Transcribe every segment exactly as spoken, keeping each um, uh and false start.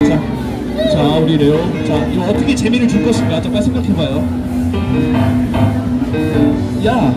자, 자 우리 레오. 자, 이거 어떻게 재미를 줄 것인가? 잠깐 생각해봐요. 야.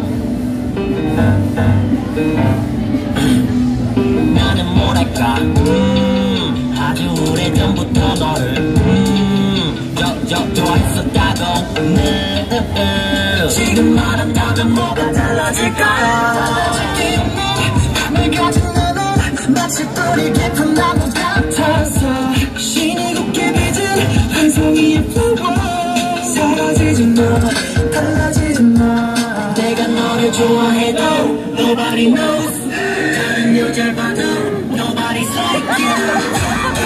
나는 뭐랄까 음, 아주 오래전부터 너를 음, 여, 여, 좋아했었다고 네, 음, 음. 지금 말한다면 뭐가 달라질까요? 달라질 게 없는 밤을 가진 너는 마치 뿌리 깊은 나무 같아서 신이 곱게 빚은 환상의 flower 사라지지 마 달라지지 마 내가 너를 좋아해도 Nobody knows 다른 여자를 봐도 Nobody's like you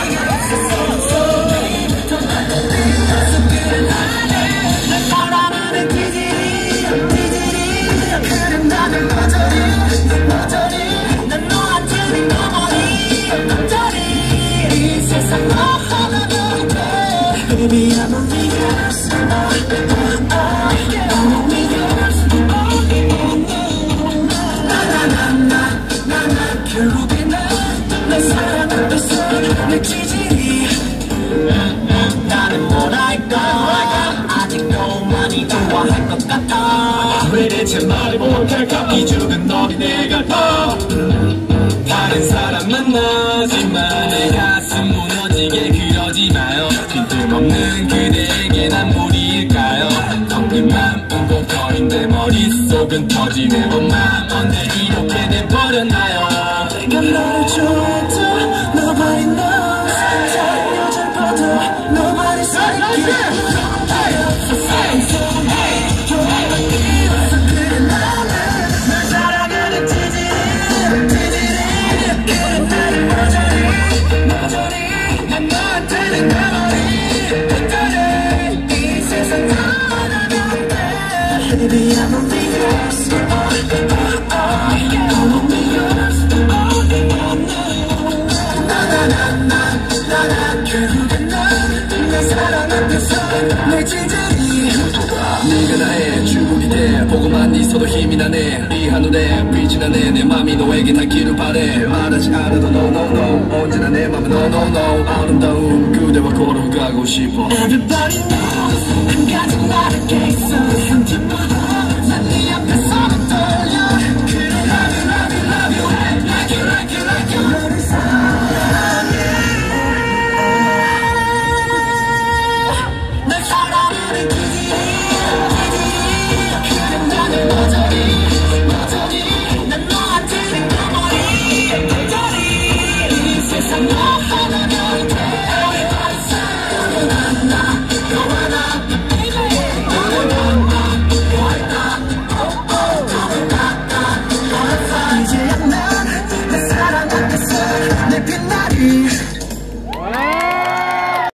날 사랑하는 기질이 기질이 그래 나는 모조리 모조리 난 너한테는 너머리 너머리 이 세상 너 하나도 돼 Baby I'm only yours oh, oh, oh. I'm only yours oh, oh, no. 나나나나 나나 결국엔 날 사랑하면서 내 지질이 나는 뭐랄까 아직도 많이 좋아할 것 같아 왜 대체 말을 못할까 이 죽은 어린애 같아 다른 사람 만나지만 내 가슴 무너지게 그러지 마요 빈틈없는 그대에게 난 무리일까요 텅빈 맘 웅덩거린 내 머릿속은 터지네 맘 언제 이렇게 돼버렸나요 내가 너를 좋아해도 Nobody knows 다른 여자를 봐도 Nobody's like you 그래 나는 널 사랑하는 지질이 지질이 그래 나는 모조리 모조리 난 너한테는 가만히 끝까지 이 세상 하나면 돼 Baby I'm only yours oh, oh, oh. I'm only yours oh, oh, no. 나나나나 나나 결국엔 넌날 사랑하면서 내 지질이 네가 나의 주국이 돼 보고만 있어도 힘이 나네 이 하늘에 빛이 나네 내 맘이 너에게 닿기를 바래 말하지 않아도 no no no 언제나 내 맘은 no no no 아름다운 그대와 걸어가고 싶어 Everybody knows 한 가지 말할 게 있어